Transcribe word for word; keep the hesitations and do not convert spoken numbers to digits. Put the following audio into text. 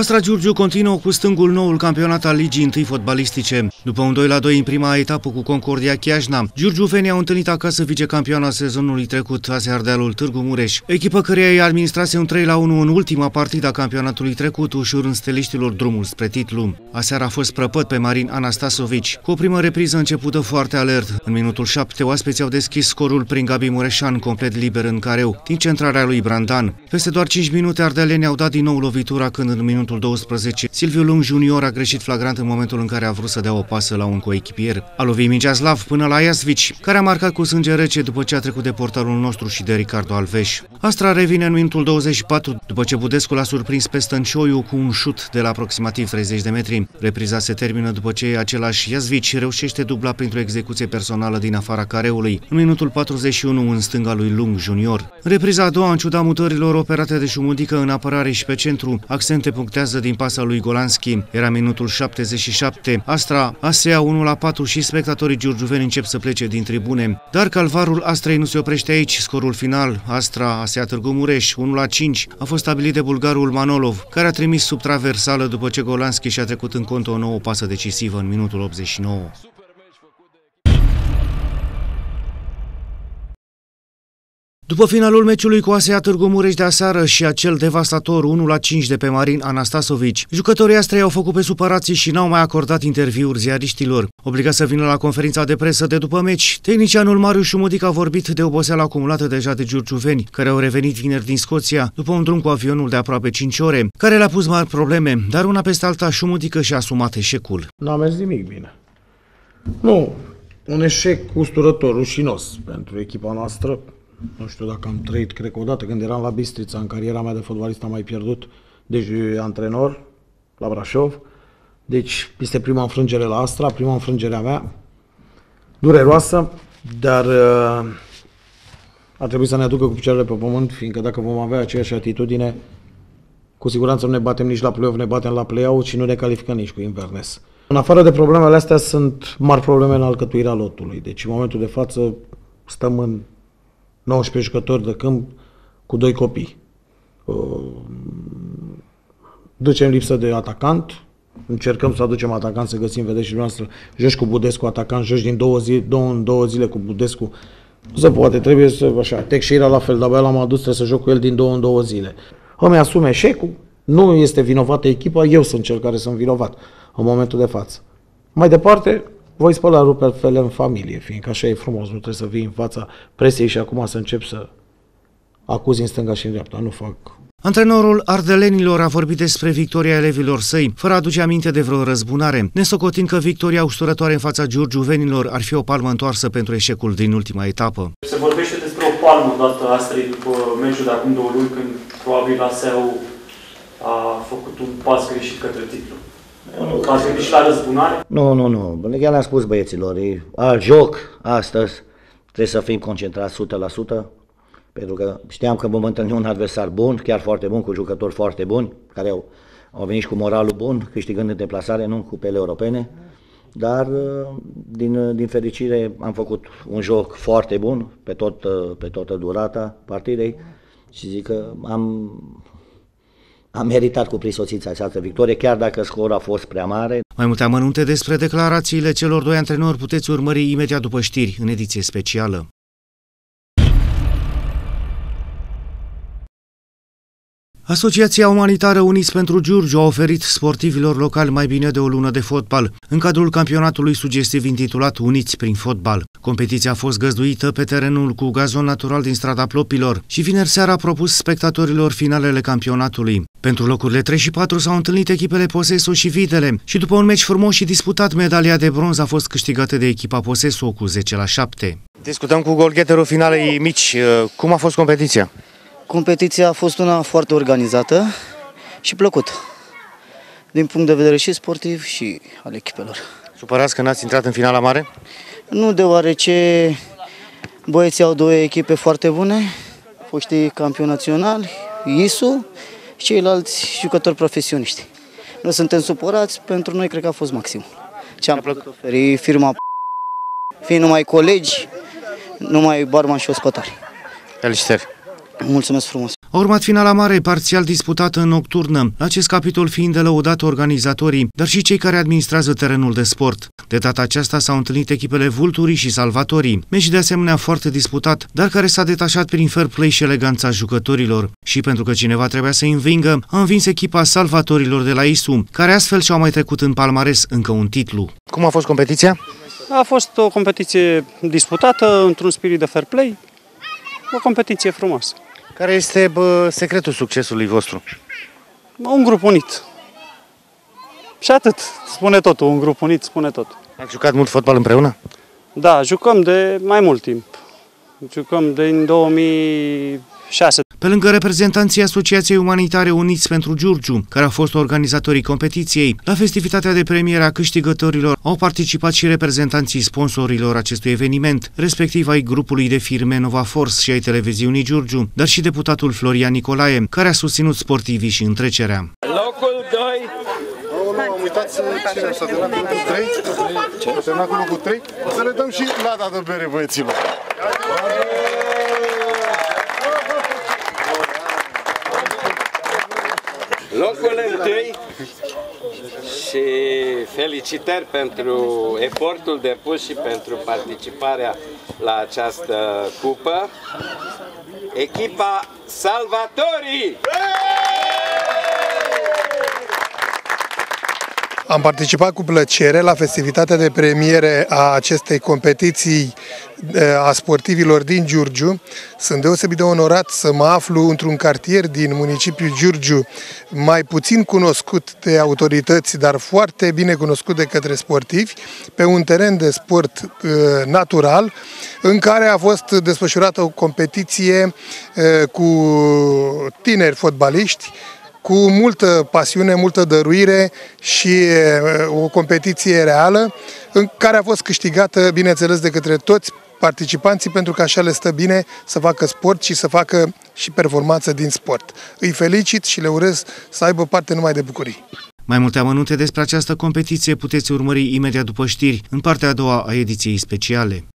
Astra Giurgiu continuă cu stângul noul campionat al Ligii întâi fotbalistice. După un doi la doi în prima etapă cu Concordia Chiajna, giurgiuvenii au întâlnit acasă vicecampioana sezonului trecut, A S Ardealul Târgu Mureș, echipă căreia îi administrase un trei la unu în ultima partidă a campionatului trecut, ușurând steliștilor drumul spre titlu. Aseară a fost prăpăt pe Marin Anastasovici, cu o primă repriză începută foarte alert. În minutul șapte, oaspeții au deschis scorul prin Gabi Mureșan, complet liber în careu, din centrarea lui Brandan. Peste doar cinci minute, ardelenii au dat din nou lovitura când în minutul douăsprezece, Silviu Lung junior a greșit flagrant în momentul în care a vrut să dea o pasă la un coechipier. A lovit mingea Slav până la Iasvici, care a marcat cu sânge rece după ce a trecut de portarul nostru și de Ricardo Alves. Astra revine în minutul douăzeci și patru, după ce Budescu l-a surprins pe Stăncioiu cu un șut de la aproximativ treizeci de metri. Repriza se termină după ce același Iasvici reușește dubla printr-o execuție personală din afara careului, în minutul patruzeci și unu în stânga lui Lung junior. Repriza a doua, în ciuda mutărilor operate de Șumudică în apărare și pe centru, Accente punctează din pasa lui Golanski. Era minutul șaptezeci și șapte. Astra asea unu la patru și spectatorii giurgiuveni încep să plece din tribune. Dar calvarul Astrei nu se oprește aici. Scorul final, Astra Asea Târgu Mureș, unu la cinci, a fost stabilit de bulgarul Manolov, care a trimis sub traversală după ce Golanski și-a trecut în cont o nouă pasă decisivă în minutul optzeci și nouă. După finalul meciului cu A S Târgu Mureș de aseară și acel devastator unu la cinci de pe Marin Anastasovici, jucătorii Astrei au făcut pe supărații și n-au mai acordat interviuri ziariștilor. Obligat să vină la conferința de presă de după meci, tehnicianul Marius Șumudic a vorbit de oboseala acumulată deja de giurgiuveni, care au revenit vineri din Scoția după un drum cu avionul de aproape cinci ore, care le-a pus mari probleme, dar una peste alta Șumudică și-a asumat eșecul. N-a mers nimic bine. Nu, un eșec usturător, rușinos pentru echipa noastră. Nu știu dacă am trăit, cred că odată când eram la Bistrița, în cariera mea de fotbalist am mai pierdut, deci antrenor la Brașov. Deci este prima înfrângere la Astra, prima înfrângere a mea, dureroasă, dar uh, ar trebui să ne aducă cu picioarele pe pământ, fiindcă dacă vom avea aceeași atitudine, cu siguranță nu ne batem nici la play-off, ne batem la play-out și nu ne calificăm nici cu Inverness. În afară de problemele astea, sunt mari probleme în alcătuirea lotului, deci în momentul de față stăm în nouăsprezece jucători de câmp cu doi copii. Ducem lipsă de atacant, încercăm să aducem atacant, să găsim, vedeți și dumneavoastră, joci cu Budescu atacant, joci din două, zi, două în două zile cu Budescu. Nu se poate, trebuie să, așa, Teixeira la fel, de-abia l-am adus, trebuie să joc cu el din două în două zile. Îmi asum eșecul, nu este vinovată echipa, eu sunt cel care sunt vinovat în momentul de față. Mai departe, voi spăla rupele în familie, fiindcă așa e frumos, nu trebuie să vii în fața presei și acum să încep să acuzi în stânga și în dreapta, nu fac. Antrenorul ardelenilor a vorbit despre victoria elevilor săi, fără a aduce aminte de vreo răzbunare, nesocotind că victoria usturătoare în fața giurgiuvenilor ar fi o palmă întoarsă pentru eșecul din ultima etapă. Se vorbește despre o palmă dată Astrei după meciul de acum două luni, când probabil A S A-ul a făcut un pas greșit către titlu. Ați gândit și la răzbunare? Nu, nu, nu. Chiar le-am spus băieților, e alt joc astăzi, trebuie să fim concentrați o sută la sută, pentru că știam că vom întâlni un adversar bun, chiar foarte bun, cu jucători foarte buni, care au, au venit și cu moralul bun, câștigând în deplasare, nu în cupele europene, dar din, din fericire am făcut un joc foarte bun pe, tot, pe toată durata partidei și zic că am... Am meritat cu prisosință această victorie, chiar dacă scorul a fost prea mare. Mai multe amănunte despre declarațiile celor doi antrenori puteți urmări imediat după știri, în ediție specială. Asociația Umanitară Uniți pentru Giurgiu a oferit sportivilor locali mai bine de o lună de fotbal, în cadrul campionatului sugestiv intitulat Uniți prin fotbal. Competiția a fost găzduită pe terenul cu gazon natural din strada Plopilor și vineri seara a propus spectatorilor finalele campionatului. Pentru locurile trei și patru s-au întâlnit echipele Poseso și Vitele și după un meci frumos și disputat, medalia de bronz a fost câștigată de echipa Poseso cu zece la șapte. Discutăm cu golgheterul finalei mici. Cum a fost competiția? Competiția a fost una foarte organizată și plăcută, din punct de vedere și sportiv și al echipelor. Supărați că n-ați intrat în finala mare? Nu, deoarece băieții au două echipe foarte bune, foștii campioni naționali, I S U și ceilalți jucători profesioniști. Nu suntem supărați, pentru noi cred că a fost maxim. Ce am putut oferi firma, fiind numai colegi, numai barman și ospătari. Felicitări! Mulțumesc frumos! A urmat finala mare, parțial disputată în nocturnă, la acest capitol fiind de lăudat organizatorii, dar și cei care administrează terenul de sport. De data aceasta s-au întâlnit echipele Vulturii și Salvatorii, meci de asemenea foarte disputat, dar care s-a detașat prin fair play și eleganța jucătorilor. Și pentru că cineva trebuia să-i învingă, a învins echipa Salvatorilor de la Isu, care astfel și-au mai trecut în palmares încă un titlu. Cum a fost competiția? A fost o competiție disputată într-un spirit de fair play, o competiție frumoasă. Care este bă, secretul succesului vostru? Un grup unit. Și atât. Spune totul. Un grup unit spune tot. Ați jucat mult fotbal împreună? Da, jucăm de mai mult timp. Jucăm din două mii șase. Pe lângă reprezentanții Asociației Umanitare Uniți pentru Giurgiu, care au fost organizatorii competiției, la festivitatea de premieră a câștigătorilor au participat și reprezentanții sponsorilor acestui eveniment, respectiv ai grupului de firme Nova Force și ai televiziunii Giurgiu, dar și deputatul Florian Nicolae, care a susținut sportivii și întrecerea. Locul doi. Am uitat să cine s-a terminat cu locul trei. S-a terminat cu locul trei. Să le dăm și lada de bere băieților. Locul întâi și felicitări pentru efortul depus și pentru participarea la această cupă. Echipa Salvatorii! Am participat cu plăcere la festivitatea de premiere a acestei competiții a sportivilor din Giurgiu. Sunt deosebit de onorat să mă aflu într-un cartier din municipiul Giurgiu, mai puțin cunoscut de autorități, dar foarte bine cunoscut de către sportivi, pe un teren de sport uh, natural, în care a fost desfășurată o competiție uh, cu tineri fotbaliști, cu multă pasiune, multă dăruire și o competiție reală, în care a fost câștigată, bineînțeles, de către toți participanții, pentru că așa le stă bine să facă sport și să facă și performanță din sport. Îi felicit și le urez să aibă parte numai de bucurii. Mai multe amănunte despre această competiție puteți urmări imediat după știri, în partea a doua a ediției speciale.